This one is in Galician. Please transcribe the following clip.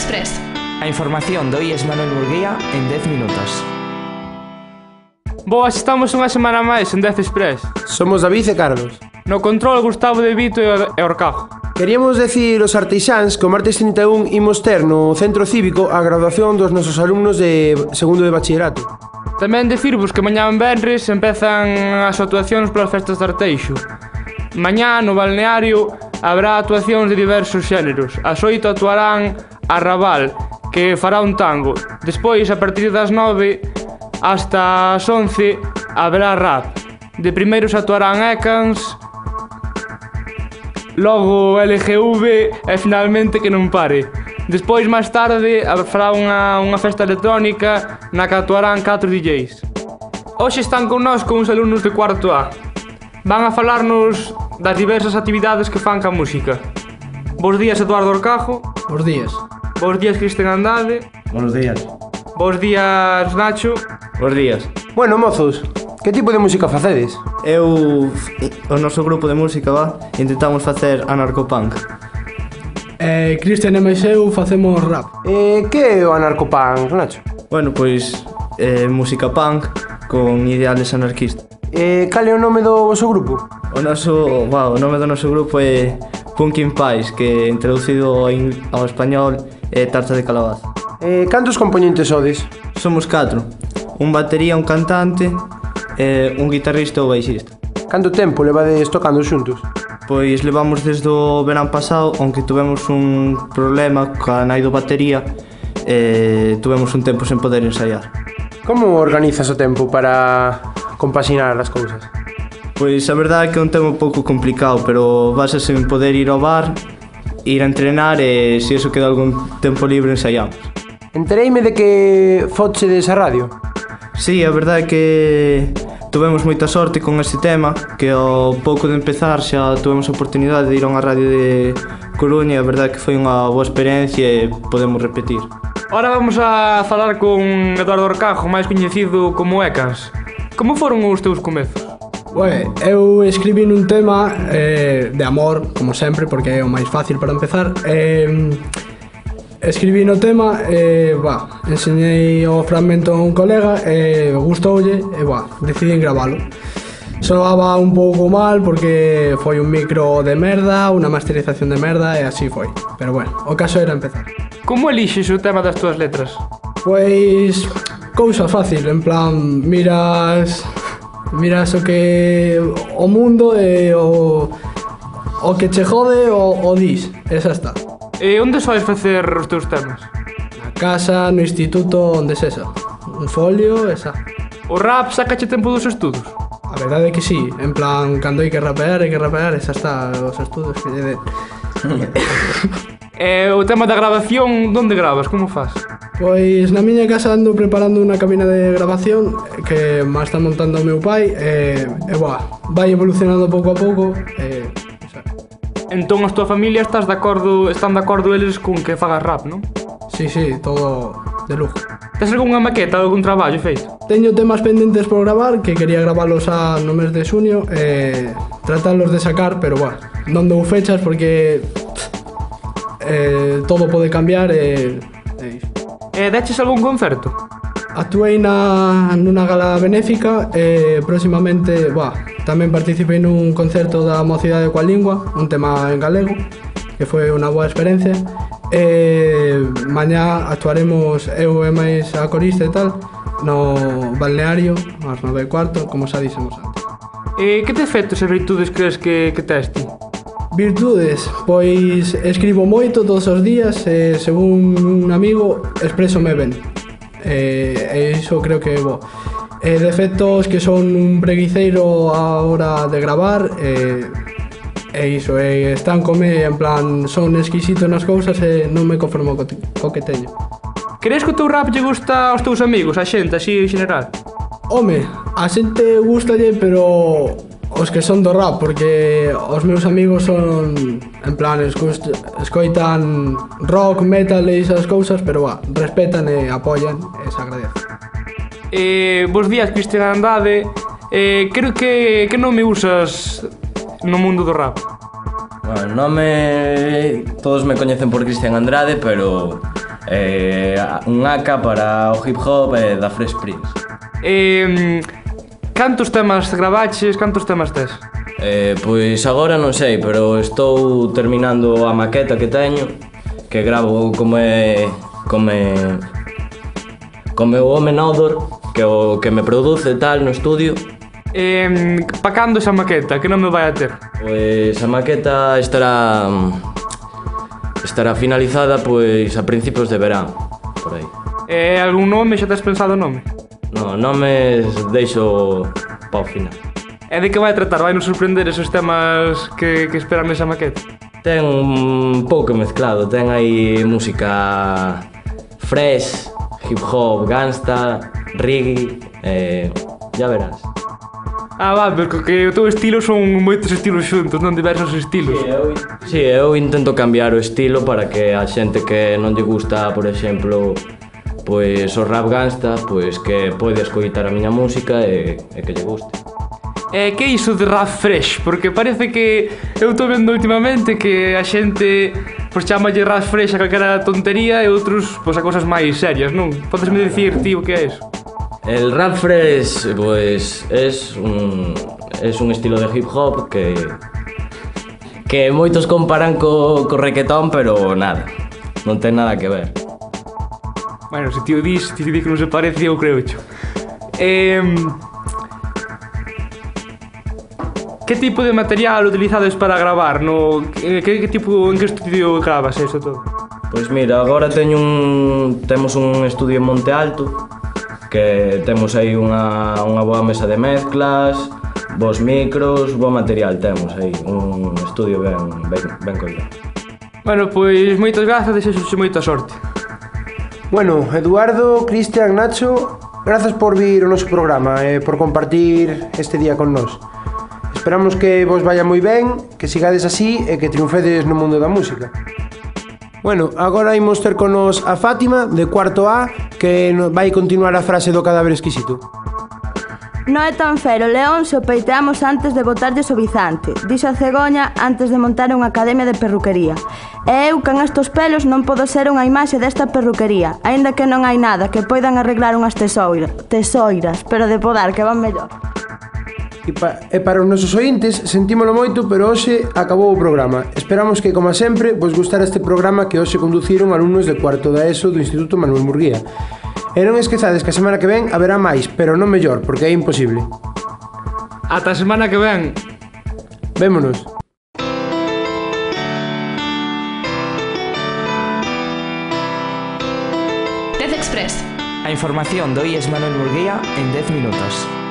Express. A información do IES Manuel Murguía en 10 minutos. Boas, estamos unha semana máis en 10 Express. Somos David e Carlos. No control, Gustavo de Vito e Orcajo. Queríamos decir aos artixáns que o martes 31 imos ter no Centro Cívico a graduación dos nosos alumnos de segundo de bachillerato. Tamén dicirvos que mañá en venres empezan as actuacións polas festas de Arteixo. Mañá no balneario habrá actuacións de diversos xéneros. Ás 8 actuarán Arrabal, que fará un tango. Despois, a partir das 9 hasta as 11 habrá rap. De primeiros actuarán Ecans, logo LGV e finalmente que non pare. Despois, máis tarde, fará unha festa electrónica na que actuarán 4 DJs. Hoxe están connosco uns alumnos de cuarto A. Van a falarnos das diversas actividades que fan ca música. Bos días, Eduardo Orcajo. Bos días. Bos días, Cristian Andade. Buenos días. Bos días, Nacho. Bos días. Bueno, mozos, que tipo de música facedes? O noso grupo de música, intentamos facer anarcopunk. Cristian e máis eu facemos rap. Que é o anarcopunk, Nacho? Bueno, pois música punk con ideales anarquistas. Cal é o nome do vosso grupo? O nome do noso grupo é Punkin Pies, que traducido ao español é tarta de calabaza. Cantos componentes sodes? Somos 4, un batería, un cantante, un guitarrista e un baixista. Canto tempo levades tocando xuntos? Pois levamos desde o verán pasado, aunque tuvemos un problema ca nai do batería, tuvemos un tempo sen poder ensaiar. Como organizas o tempo para compaxinar as cousas? Pois a verdade é que é un tema un pouco complicado, pero basase en poder ir ao bar, ir a entrenar e se eso queda algún tempo libre ensaiamos. Entereime de que fochedes a radio. Sí, a verdade é que tuvemos moita sorte con este tema, que ao pouco de empezar xa tuvemos a oportunidade de ir a unha radio de Coruña e a verdade é que foi unha boa experiencia e podemos repetir. Ahora vamos a falar con Eduardo Orcajo, máis coñecido como Ecans. Como foron os teus comezos? Eu escribí un tema de amor, como sempre, porque é o máis fácil para empezar. Escribí no tema, enseñei o fragmento a un colega, gustoulle, e decidí gravalo. Soaba un pouco mal porque foi un micro de merda, unha masterización de merda e así foi. Pero bueno, o caso era empezar. Como elixes o tema das túas letras? Pois cousa fácil, en plan, miras o que o mundo e o que che jode o dis, esa está. E onde sois facer os teus temas? Na casa, no instituto, onde sexa. Un folio, esa. O rap sacache tempo dos estudos? A verdade é que sí, en plan, cando hai que rapear, esa está os estudos que lle den. E o tema da grabación, onde gravas? Como faz? Pois na miña casa ando preparando unha cabina de grabación que má está montando o meu pai vai evolucionando pouco a pouco Entón, a tua familia están de acordo eles con que fagas rap, non? Sí, todo de lujo. Tes algunha maqueta ou algún traballo feito? Teño temas pendentes por gravar, que quería gravalos no mes de xuño e tratarlos de sacar, pero non dou fechas porque todo pode cambiar e iso. E deches algún concerto? Actuei nunha gala benéfica e próximamente tamén participei nun concerto da Mocidade coa Lingua, un tema en galego, que foi unha boa experiencia. E mañá actuaremos eu e máis a corista e tal no balneario ás 9:15, como xa dixemos antes. E que defectos e virtudes crees que tes ti? Virtudes, pois escribo moito todos os días e según un amigo expresome ben. E iso creo que é bo. Defectos que son un preguiceiro a hora de gravar e iso, estancome, en plan, son exquisito nas cousas e non me conformo co que teño. Crees que o teu rap lle gusta aos teus amigos, a xente, así en general? Home, a xente gustalle, pero os que son do rap, porque os meus amigos son, en plan, escoitan rock, metal e esas cousas, pero respetan e apoian e se agradece. Bos días, Cristian Andade. Creo que nome usas no mundo do rap? Bueno, nome... Todos me coñecen por Cristian Andrade, pero Un AK para o hip hop da Fresh Prince. Cantos temas gravaches, cantos temas tes? Pois agora non sei, pero estou terminando a maqueta que teño, que gravo como o home Nodor, que o que me produce tal no estudio. Pa cando esa maqueta? Que non me vai a ter? Pois a maqueta estará finalizada pois a principios de verán, por aí. Algún nome? Xa tes pensado o nome? No, nomes deixo pa o final. E de que vai tratar? Vai nos sorprender esos temas que esperan nesa maqueta? Ten un pouco mezclado, ten aí música fresh, hip hop, gangsta, reggae, ya verás. Porque o teu estilo son moitos estilos xuntos, non diversos estilos. Sí, eu intento cambiar o estilo para que a xente que non lle gusta, por exemplo, pois o rap gangsta, pois que pode escoitar a miña música e que lle guste. Que é iso de rap fresh? Porque parece que eu estou vendo últimamente que a xente pois chamalle rap fresh a calquera tontería e outros pois a cosas máis serias, non? Podesme dicir, tío, que é iso? El rap fresh, pues, es un estilo de hip hop que moitos comparan co reggaetón, pero nada, non ten nada que ver. Bueno, se tío dis que non se parece, eu creo xo. Que tipo de material utilizades para gravar? En que estudio gravas eso todo? Pois mira, agora temos un estudio en Monte Alto, que temos aí unha boa mesa de mezclas, bons micros, bo material temos aí, un estudio ben coidado. Bueno, pois moitas grazas, desexoche moita sorte. Bueno, Eduardo, Cristian, Nacho, grazas por vir ao noso programa e por compartir este día con nós. Esperamos que vos vaya moi ben, que sigades así e que triunfedes no mundo da música. Bueno, agora imos ter con nos a Fátima, de cuarto A, que vai continuar a frase do cadáver exquisito. Non é tan fero, león, se o peiteamos antes de botarlle o bizante, dixo a cegoña antes de montar unha academia de perruquería. E eu, can estos pelos, non podo ser unha imaxe desta perruquería, aínda que non hai nada que poidan arreglar unhas tesoiras, pero de podar, que van mellor. E para os nosos ointes, sentímolo moito, pero hoxe acabou o programa. Esperamos que, como sempre, vos gustara este programa que hoxe conduciron alumnos de cuarto da ESO do Instituto Manuel Murguía. E non esquezades que a semana que ven haberá máis, pero non mellor, porque é imposible. Ata a semana que ven. Vémonos. Tez Express. A información do IES Manuel Murguía en 10 minutos.